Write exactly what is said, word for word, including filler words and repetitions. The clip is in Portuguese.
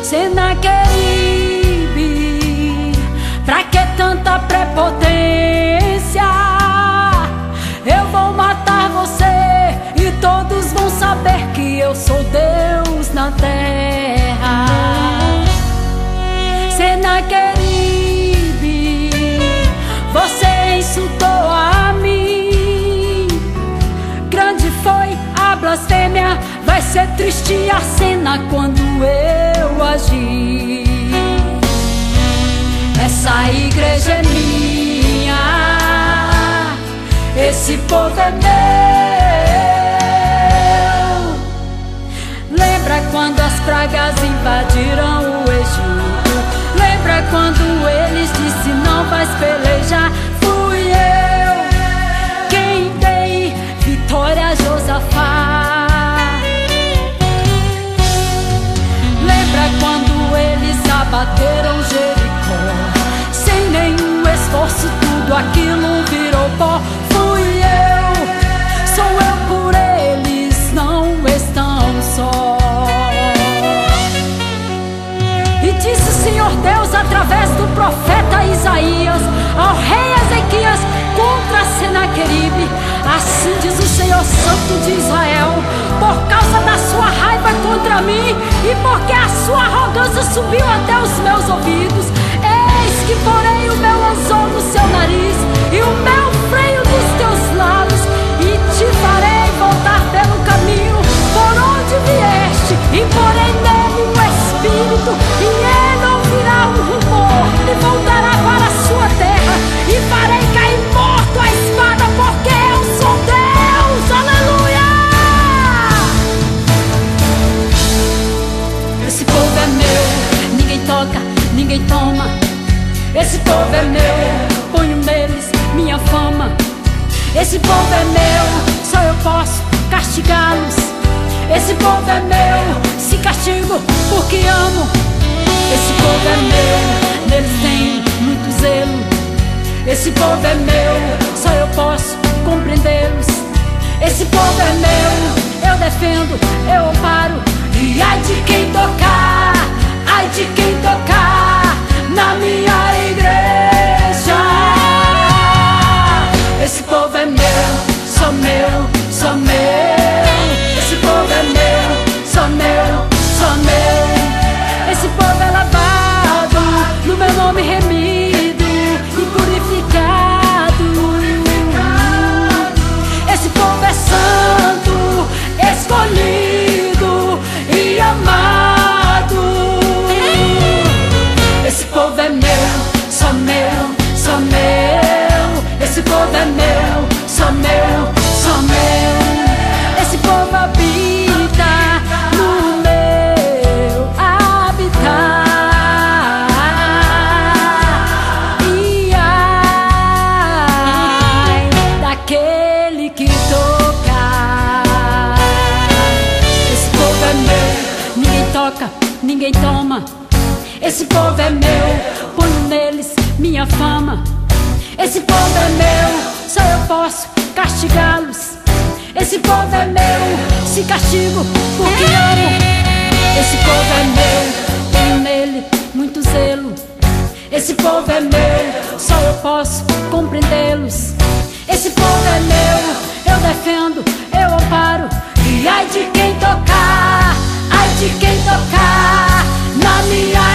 Senaqueribe, pra que tanta prepotência? Eu vou matar você e todos vão saber que eu sou Deus na terra. Senaqueribe, você insultou a mim. Grande foi a blasfêmia, vai ser triste a cena quando eu agir. Essa igreja é minha, esse povo é meu. Lembra quando as pragas invadiram o Egito? Lembra quando eles disseram não vais pelejar? Fui eu quem dei vitória a Josafá. Lembra quando eles abateram Jericó? Sem nenhum esforço tudo aquilo virou pó. Fui eu, sou eu por eles, não estão só. E disse o Senhor Deus através do profeta Isaías ao rei Ezequias contra Senaqueribe: assim diz o Senhor Santo de Israel, por causa da sua raiva contra mim e porque a sua arrogância subiu até os meus ouvidos, eis que porei o meu anzol no seu nariz e o meu freio nos teus lábios, e te farei voltar pelo caminho por onde vieste, e porei nele um espírito, e ele ouvirá um rumor e voltará para a sua terra, e farei cair morto a espada, porque eu sou Deus. Aleluia! Esse povo é meu, ninguém toca, ninguém toma. Esse povo é meu, ponho neles minha fama. Esse povo é meu, só eu posso castigá-los. Esse povo é meu, se castigo porque amo. Esse povo é meu, neles tem muito zelo. Esse povo é meu, só eu posso compreendê-los. Esse povo é meu, eu defendo, eu amparo. E ai de quem tocar, ai de quem tocar na minha igreja. Esse povo é meu, só meu, só meu. Esse povo é meu, só meu, só meu. Esse povo é lavado, no meu nome remido e purificado. Esse povo é santo, escolhido e amado. Esse povo é meu, só meu, só meu. Esse povo é meu, só meu, só meu. Esse povo habita no meu habitar. E ai daquele que tocar. Esse povo é meu, ninguém toca, ninguém toma. Esse povo é meu, ponho neles minha fama. Esse povo é meu, só eu posso castigá-los. Esse povo é meu, se castigo porque amo. Esse povo é meu, tenho nele muito zelo. Esse povo é meu, só eu posso compreendê-los. Esse povo é meu, eu defendo, eu amparo. E ai de quem tocar, ai de quem tocar na minha